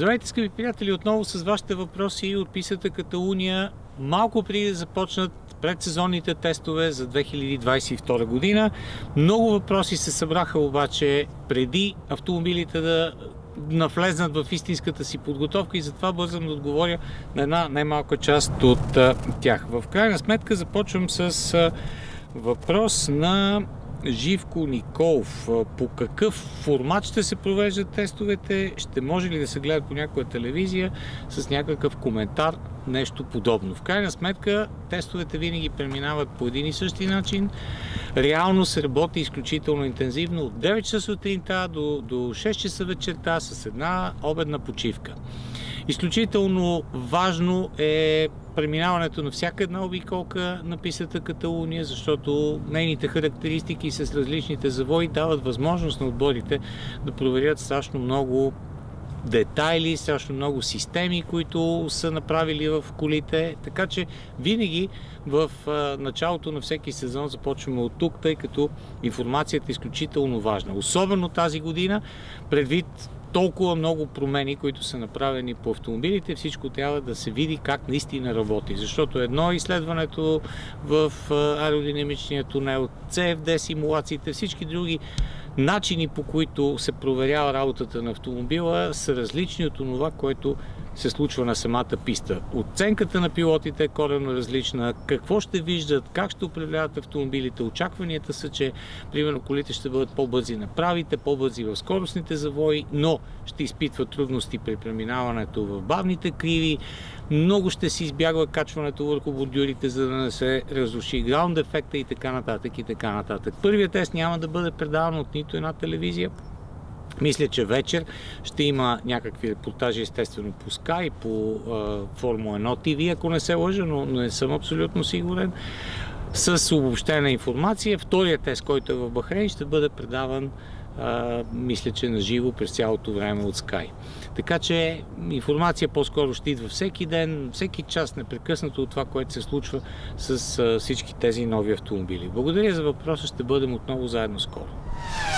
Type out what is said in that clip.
Здравейте, скъпи приятели, отново с вашите въпроси от пистата Каталуния. Малко преди да започнат предсезонните тестове за 2022 година. Много въпроси се събраха обаче преди автомобилите да навлезнат в истинската си подготовка и затова бързам да отговоря на една най-малка част от тях. В крайна сметка започвам с въпрос на Живко Николов. По какъв формат ще се провеждат тестовете? Ще може ли да се гледат по някоя телевизия с някакъв коментар? Нещо подобно. В крайна сметка тестовете винаги преминават по един и същи начин. Реално се работи изключително интензивно от 9 часа сутринта до 6 часа вечерта с една обедна почивка. Изключително важно е преминаването на всяка една обиколка на пистата Каталуния, защото нейните характеристики с различните завои дават възможност на отборите да проверят страшно много детайли, страшно много системи, които са направили в колите. Така че винаги в началото на всеки сезон започваме от тук, тъй като информацията е изключително важна. Особено тази година, предвид толкова много промени, които са направени по автомобилите, всичко трябва да се види как наистина работи. Защото едно е изследването в аеродинамичния тунел, CFD симулациите, всички други начини, по които се проверява работата на автомобила, са различни от това, което се случва на самата писта. Оценката на пилотите е коренно различна, какво ще виждат, как ще управляват автомобилите. Очакванията са, че примерно колите ще бъдат по-бързи на правите, по-бързи в скоростните завои, но ще изпитват трудности при преминаването в бавните криви. Много ще се избягва качването върху бордюрите, за да не се разруши граунд ефекта и така нататък и така нататък. Първият тест няма да бъде предаван от нито една телевизия. Мисля, че вечер ще има някакви репортажи, естествено по Sky, по Формула 1 TV, ако не се лъжа, но не съм абсолютно сигурен. С обобщена информация. Вторият тест, който е в Бахрейн, ще бъде предаван мисля, че на живо през цялото време от Sky. Така че информация по-скоро ще идва всеки ден, всеки час, непрекъснато от това, което се случва с всички тези нови автомобили. Благодаря за въпроса, ще бъдем отново заедно скоро.